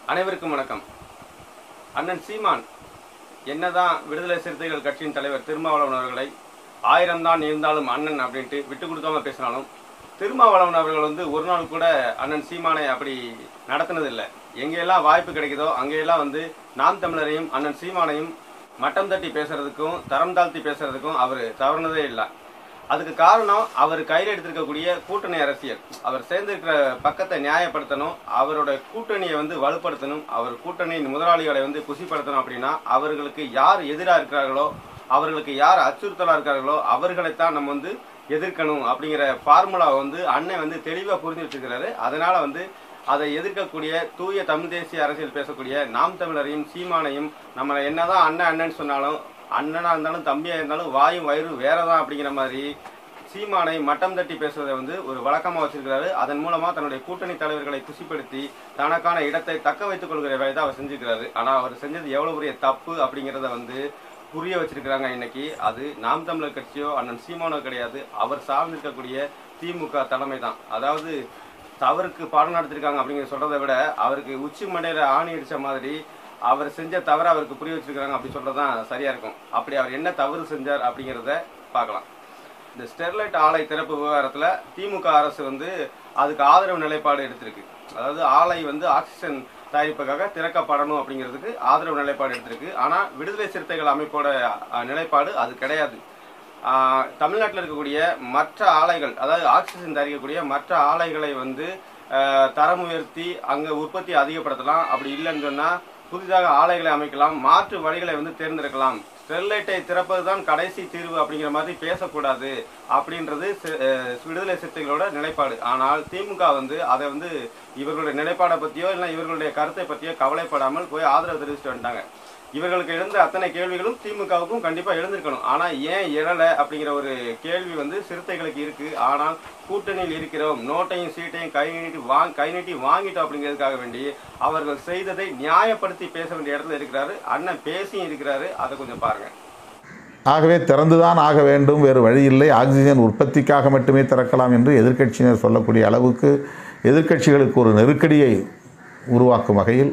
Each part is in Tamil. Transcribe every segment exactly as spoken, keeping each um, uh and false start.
அனைவருக்கும் வணக்கம். அண்ணன் சீமான் என்னதான் விடுதலை சிறுத்தைகள் கட்சியின் தலைவர் திருமாவளவன் அவர்களை ஆயிரம் தான் இருந்தாலும் அண்ணன் அப்படின்ட்டு விட்டு கொடுக்காம பேசினாலும், திருமாவளவன் அவர்கள் வந்து ஒரு நாள் கூட அண்ணன் சீமானை அப்படி நடத்தினதில்லை. எங்கெல்லாம் வாய்ப்பு கிடைக்குதோ அங்கெல்லாம் வந்து நாம் தமிழரையும் அண்ணன் சீமானையும் மட்டம் தட்டி பேசுறதுக்கும் தரம் தாழ்த்தி பேசுறதுக்கும் அவர் தவறுனதே இல்லை. அதுக்கு காரணம் அவர் கையில் எடுத்திருக்கக்கூடிய கூட்டணி அரசியல். அவர் சேர்ந்திருக்கிற பக்கத்தை நியாயப்படுத்தணும், அவரோட கூட்டணியை வந்து வலுப்படுத்தணும், அவர் கூட்டணியின் முதலாளிகளை வந்து குசிப்படுத்தணும். அப்படின்னா அவர்களுக்கு யார் எதிராக இருக்கிறார்களோ, அவர்களுக்கு யார் அச்சுறுத்தலாக இருக்கிறார்களோ அவர்களைத்தான் நம்ம வந்து எதிர்க்கணும் அப்படிங்கிற ஃபார்முலாவை வந்து அண்ணன் வந்து தெளிவாக புரிஞ்சு வச்சுக்கிறாரு. அதனால வந்து அதை எதிர்க்கக்கூடிய தூய தமிழ் தேசிய அரசியல் பேசக்கூடிய நாம் தமிழரையும் சீமானையும் நம்மளை என்னதான் அண்ணன் அண்ணன் சொன்னாலும், அண்ணனா இருந்தாலும் தம்பியா இருந்தாலும் வாயும் வயிறும் வேறதான் அப்படிங்கிற மாதிரி சீமானை மட்டம் தட்டி பேசுவதை வந்து ஒரு வழக்கமாக வச்சிருக்கிறாரு. அதன் மூலமா தன்னுடைய கூட்டணி தலைவர்களை குசிப்படுத்தி தனக்கான இடத்தை தக்க வைத்துக் கொள்கிற வேலை தான் அவர் செஞ்சுக்கிறாரு. ஆனா அவர் செஞ்சது எவ்வளவு பெரிய தப்பு அப்படிங்கிறத வந்து புரிய வச்சிருக்கிறாங்க இன்னைக்கு. அது நாம் தமிழர் கட்சியோ அண்ணன் சீமானோ கிடையாது, அவர் சார்ந்திருக்கக்கூடிய திமுக தலைமை தான். அதாவது தவறுக்கு பாடம் நடத்திருக்காங்க அப்படிங்கிற சொல்றதை விட அவருக்கு உச்சி மண்டையில ஆணி அடிச்ச மாதிரி அவர் செஞ்ச தவறை அவருக்கு புரிய வச்சிருக்காங்க அப்படி சொல்றதுதான் சரியா இருக்கும். அப்படி அவர் என்ன தவறு செஞ்சார் அப்படிங்கிறத பார்க்கலாம். இந்த ஸ்டெர்லைட் ஆலை திறப்பு விவகாரத்துல திமுக அரசு வந்து அதுக்கு ஆதரவு நிலைப்பாடு எடுத்திருக்கு. அதாவது ஆலை வந்து ஆக்சிஜன் தயாரிப்புக்காக திறக்கப்படணும் அப்படிங்கிறதுக்கு ஆதரவு நிலைப்பாடு எடுத்திருக்கு. ஆனா விடுதலை சிறுத்தைகள் அமைப்போட நிலைப்பாடு அது கிடையாது. தமிழ்நாட்டில் இருக்கக்கூடிய மற்ற ஆலைகள், அதாவது ஆக்சிஜன் தயாரிக்கக்கூடிய மற்ற ஆலைகளை வந்து தரம் உயர்த்தி அங்க உற்பத்தி அதிகப்படுத்தலாம். அப்படி இல்லைன்னு சொன்னா புதிதாக ஆலைகளை அமைக்கலாம், மாற்று வழிகளை வந்து தேர்ந்தெடுக்கலாம். ஸ்டெர்லைட்டை திறப்பதுதான் கடைசி தீர்வு அப்படிங்கிற மாதிரி பேசக்கூடாது அப்படின்றது விடுதலை சிறுத்தைகளோட நிலைப்பாடு. ஆனால் திமுக வந்து அதை வந்து இவர்களுடைய நிலைப்பாடை பற்றியோ இல்லை இவர்களுடைய கருத்தை பற்றியோ கவலைப்படாமல் போய் ஆதரவு தெரிவிச்சுட்டு வந்துட்டாங்க. இவர்களுக்கு எழுந்த அத்தனை கேள்விகளும் திமுகவுக்கும் கண்டிப்பா எழுந்திருக்கணும். ஆனா ஏன் எழலை அப்படிங்கிற ஒரு கேள்வி வந்து சிறுத்தைகளுக்கு இருக்கு. ஆனால் கூட்டணியில் இருக்கிறோம், நோட்டையும் சீட்டையும் கை நீட்டி வாங் கை நீட்டி வாங்கிட்டோம் அப்படிங்கிறதுக்காக வேண்டி அவர்கள் செய்ததை நியாயப்படுத்தி பேச வேண்டிய இடத்துல இருக்கிறாரு. அண்ணன் பேசியும் இருக்கிறாரு. அதை கொஞ்சம் பாருங்க. ஆகவே திறந்துதான் ஆக வேண்டும், வேறு வழியில்லை, ஆக்சிஜன் உற்பத்திக்காக மட்டுமே திறக்கலாம் என்று எதிர்க்கட்சியினர் சொல்லக்கூடிய அளவுக்கு எதிர்க்கட்சிகளுக்கு ஒரு நெருக்கடியை உருவாக்கும் வகையில்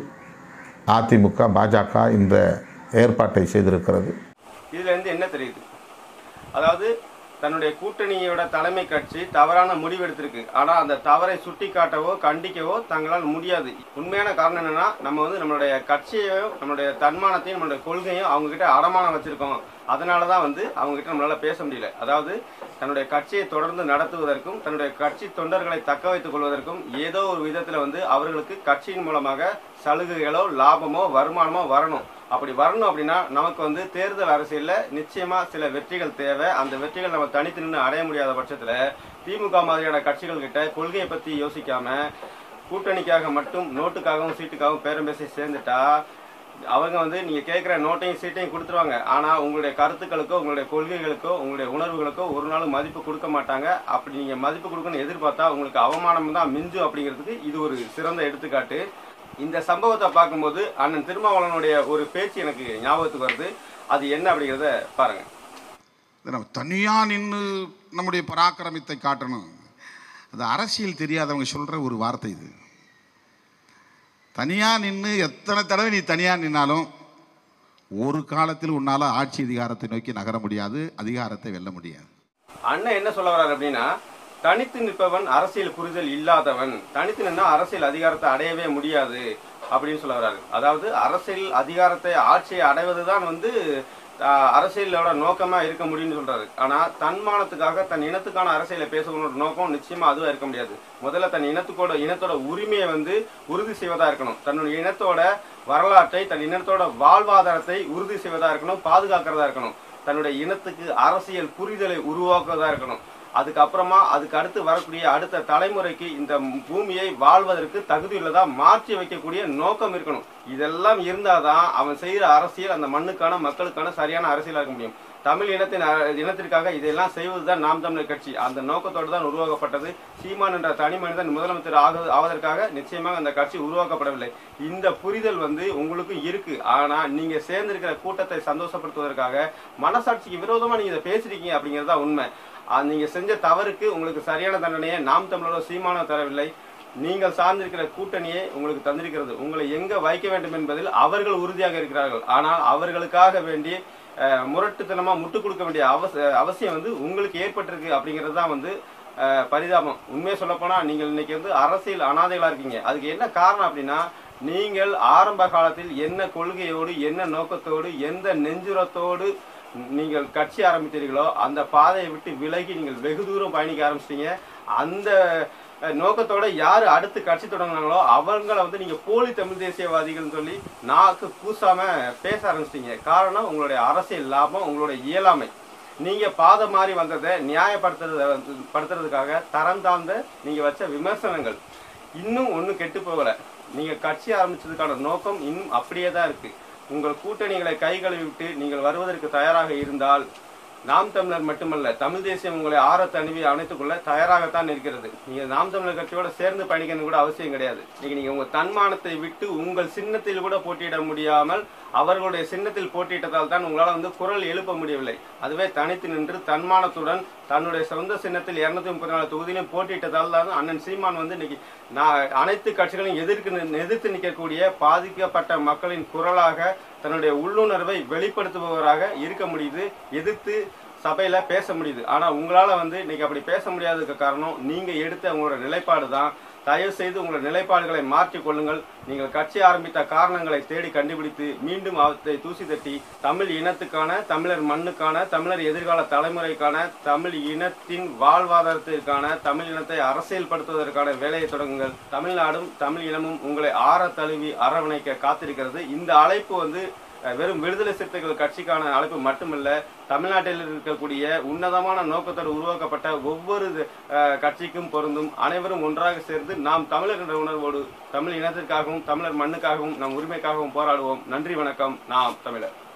அதிமுக பாஜக இந்த ஏற்பாட்டை செய்திருக்கிறது. இதுல இருந்து என்ன தெரியுது? அதாவது தன்னுடைய கூட்டணியோட தலைமை கட்சி தவறான முடிவு எடுத்திருக்கு. ஆனா அந்த தவறை சுட்டி காட்டவோ கண்டிக்கவோ தங்களால் முடியாது. உண்மையான காரணம் என்னன்னா, நம்ம வந்து நம்மளுடைய கட்சியையும் நம்மளுடைய தன்மானத்தையும் நம்மளுடைய கொள்கையும் அவங்க கிட்ட அடமானம் வச்சிருக்கோம். அதனாலதான் வந்து அவங்க கிட்ட நம்மளால பேச முடியல. அதாவது தன்னுடைய கட்சியை தொடர்ந்து நடத்துவதற்கும் தன்னுடைய கட்சி தொண்டர்களை தக்க வைத்துக் கொள்வதற்கும் ஏதோ ஒரு விதத்துல வந்து அவர்களுக்கு கட்சியின் மூலமாக சலுகைகளோ லாபமோ வருமானமோ வரணும். அப்படி வரணும் அப்படின்னா நமக்கு வந்து தேர்தல் அரசியல்ல நிச்சயமா சில வெற்றிகள் தேவை. அந்த வெற்றிகள் நம்ம தனித்து நின்று அடைய முடியாத பட்சத்துல திமுக மாதிரியான கட்சிகள் கிட்ட கொள்கையை பத்தி யோசிக்காம கூட்டணிக்காக மட்டும் நோட்டுக்காகவும் சீட்டுக்காகவும் பேரம் பேசி சேர்ந்துட்டா அவங்க வந்து நீங்க கேட்கிற நோட்டையும் சீட்டையும் கொடுத்துருவாங்க. ஆனா உங்களுடைய கருத்துக்களுக்கோ உங்களுடைய கொள்கைகளுக்கோ உங்களுடைய உணர்வுகளுக்கோ ஒரு நாளும் மதிப்பு கொடுக்க மாட்டாங்க. அப்படி நீங்க மதிப்பு கொடுக்கணும்னு எதிர்பார்த்தா உங்களுக்கு அவமானம் தான் மிஞ்சும் அப்படிங்கிறதுக்கு இது ஒரு சிறந்த எடுத்துக்காட்டு. இந்த சம்பவத்தை பார்க்கும்போது அண்ணன் திருமாவளவனுடைய ஒரு பேச்சு எனக்கு ஞாபகத்துக்கு வருது. அது என்ன அப்படிங்கிறத பாருங்க. நம்ம தனியா நின்று நம்முடைய பராக்கிரமத்தை காட்டணும். அது அரசியல் தெரியாதவங்க சொல்ற ஒரு வார்த்தை. இது தனியா நின்று எத்தனை தடவை நீ தனியா நின்னாலும் ஒரு காலத்தில் உன்னால ஆட்சி அதிகாரத்தை நோக்கி நகர முடியாது, அதிகாரத்தை வெல்ல முடியாது. அண்ணன் என்ன சொல்ல வர்றாரு அப்படின்னா, தனித்து நிற்பவன் அரசியல் புரிதல் இல்லாதவன், தனித்து நின்னா அரசியல் அதிகாரத்தை அடையவே முடியாது அப்படின்னு சொல்ல வர்றாரு. அதாவது அரசியல் அதிகாரத்தை ஆட்சியை அடைவதுதான் வந்து அரசியலோட நோக்கமா இருக்க முடியும்னு சொல்றாரு. ஆனா தன்மானத்துக்காக தன் இனத்துக்கான அரசியலை பேசக்கூடிய நோக்கம் நிச்சயமா அதுவா இருக்க முடியாது. முதல்ல தன் இனத்துக்கோட இனத்தோட உரிமையை வந்து உறுதி செய்வதா இருக்கணும். தன்னுடைய இனத்தோட வரலாற்றை தன் இனத்தோட வாழ்வாதாரத்தை உறுதி செய்வதா இருக்கணும், பாதுகாக்கிறதா இருக்கணும். தன்னுடைய இனத்துக்கு அரசியல் புரிதலை உருவாக்குவதா இருக்கணும். அதுக்கப்புறமா அதுக்கு அடுத்து வரக்கூடிய அடுத்த தலைமுறைக்கு இந்த பூமியை வாழ்வதற்கு தகுதியுள்ளதா மாற்றி வைக்கக்கூடிய நோக்கம் இருக்கணும். இதெல்லாம் இருந்தாதான் அவன் செய்யற அரசியல் அந்த மண்ணுக்கான மக்களுக்கான சரியான அரசியலாக இருக்க முடியும். தமிழ் இனத்தின் இனத்திற்காக இதெல்லாம் செய்வதுதான் நாம் தமிழர் கட்சி. அந்த நோக்கத்தோடு தான் உருவாக்கப்பட்டது. சீமான் என்ற தனி மனிதன் முதலமைச்சர் ஆக ஆவதற்காக நிச்சயமாக அந்த கட்சி உருவாக்கப்படவில்லை. இந்த புரிதல் வந்து உங்களுக்கு இருக்கு. ஆனா நீங்க சேர்ந்திருக்கிற கூட்டத்தை சந்தோஷப்படுத்துவதற்காக மனசாட்சிக்கு விரோதமா நீங்க இதை பேசுறீங்க அப்படிங்கிறதா உண்மை. நீங்க செஞ்ச தவறுக்கு உங்களுக்கு சரியான தண்டனையை நாம் தமிழரோ சீமானோ தரவில்லை. நீங்கள் சார்ந்திருக்கிற கூட்டணியை உங்களுக்கு தந்திருக்கிறது. உங்களை எங்க வைக்க வேண்டும் என்பதில் அவர்கள் உறுதியாக இருக்கிறார்கள். ஆனால் அவர்களுக்காக வேண்டி முரட்டுத்தனமா முட்டுக் கொடுக்க வேண்டிய அவச அவசியம் வந்து உங்களுக்கு ஏற்பட்டிருக்கு அப்படிங்கிறது தான் வந்து பரிதாபம். உண்மையை சொல்ல போனா நீங்கள் இன்னைக்கு வந்து அரசியல் அனாதைகளா இருக்கீங்க. அதுக்கு என்ன காரணம் அப்படின்னா, நீங்கள் ஆரம்ப காலத்தில் என்ன கொள்கையோடு, என்ன நோக்கத்தோடு, எந்த நெஞ்சுரத்தோடு நீங்கள் கட்சி ஆரம்பித்தீர்களோ அந்த பாதையை விட்டு விலகி நீங்கள் வெகு தூரம் பயணிக்க ஆரம்பிச்சிட்டீங்க. அந்த நோக்கத்தோட யாரு அடுத்து கட்சி தொடங்கினாங்களோ அவங்களை வந்து நீங்க போலி தமிழ் தேசியவாதிகள் சொல்லி நாக்கு கூசாம பேச ஆரம்பிச்சிட்டீங்க. காரணம் உங்களுடைய அரசியல் லாபம், உங்களுடைய இயலாமை. நீங்க பாதை மாறி வந்ததை நியாயப்படுத்துறது படுத்துறதுக்காக தரம் தாழ்ந்த நீங்க வச்ச விமர்சனங்கள் இன்னும் ஒன்றும் கெட்டு போகல. நீங்க கட்சி ஆரம்பிச்சதுக்கான நோக்கம் இன்னும் அப்படியே தான் இருக்கு. உங்கள் கூட்டணிகளை கை கழுவி விட்டு நீங்கள் வருவதற்கு தயாராக இருந்தால் நாம் தமிழர் மட்டுமல்ல, தமிழ் தேசியம் உங்களை ஆற தழுவி அணைத்துக் கொள்ள தயாராகத்தான் இருக்கிறது. நீங்க நாம் தமிழர் கட்சியோட சேர்ந்து பயணிக்கணும் கூட அவசியம் கிடையாது. நீங்க நீங்க உங்க தன்மானத்தை விட்டு உங்கள் சின்னத்தில் கூட போட்டியிட முடியாமல் அவர்களுடைய சின்னத்தில் போட்டியிட்டதால் தான் உங்களால் வந்து குரல் எழுப்ப முடியவில்லை. அதுவே தனித்து நின்று தன்மானத்துடன் தன்னுடைய சொந்த சின்னத்தில் இருநூத்தி முப்பத்தி நாலு தொகுதியிலும் போட்டியிட்டதால் தான் அண்ணன் சீமான் வந்து இன்னைக்கு நான் அனைத்து கட்சிகளையும் எதிர்க்கு எதிர்த்து நிற்கக்கூடிய பாதிக்கப்பட்ட மக்களின் குரலாக தன்னுடைய உள்ளுணர்வை வெளிப்படுத்துபவராக இருக்க முடியுது, எதிர்த்து சபையில பேச முடியுது. ஆனா உங்களால வந்து இன்னைக்கு அப்படி பேச முடியாததுக்கு காரணம் நீங்க எடுத்த உங்களோட நிலைப்பாடு தான். தயவு செய்து உங்களோட நிலைப்பாடுகளை மாற்றிக் கொள்ளுங்கள். நீங்கள் கட்சி ஆரம்பித்த காரணங்களை தேடி கண்டுபிடித்து மீண்டும் அவற்றை தூசி தட்டி தமிழ் இனத்துக்கான, தமிழர் மண்ணுக்கான, தமிழர் எதிர்கால தலைமுறைக்கான, தமிழ் இனத்தின் வாழ்வாதாரத்திற்கான, தமிழ் இனத்தை அரசியல்படுத்துவதற்கான வேலையை தொடங்குங்கள். தமிழ்நாடும் தமிழ் இனமும் உங்களை ஆற தழுவி அரவணைக்க காத்திருக்கிறது. இந்த அழைப்பு வந்து வெறும் விடுதலை சிறுத்தைகள் கட்சிக்கான அழைப்பு மட்டுமல்ல, தமிழ்நாட்டில் இருக்கக்கூடிய உன்னதமான நோக்கத்தோடு உருவாக்கப்பட்ட ஒவ்வொரு கட்சிக்கும் பொருந்தும். அனைவரும் ஒன்றாக சேர்ந்து நாம் தமிழர் என்ற உணர்வோடு தமிழ் இனத்திற்காகவும் தமிழர் மண்ணுக்காகவும் நம் உரிமைக்காகவும் போராடுவோம். நன்றி, வணக்கம். நாம் தமிழர்.